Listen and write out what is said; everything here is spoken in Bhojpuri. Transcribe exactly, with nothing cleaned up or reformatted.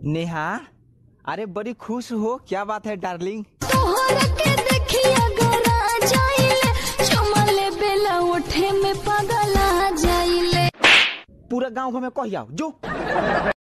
नेहा, अरे बड़ी खुश हो, क्या बात है डार्लिंग? तोहरा के देखिया गरा जाइले, चुमले बेला उठे में पगला जाइले। पूरा गांव में कहिया जो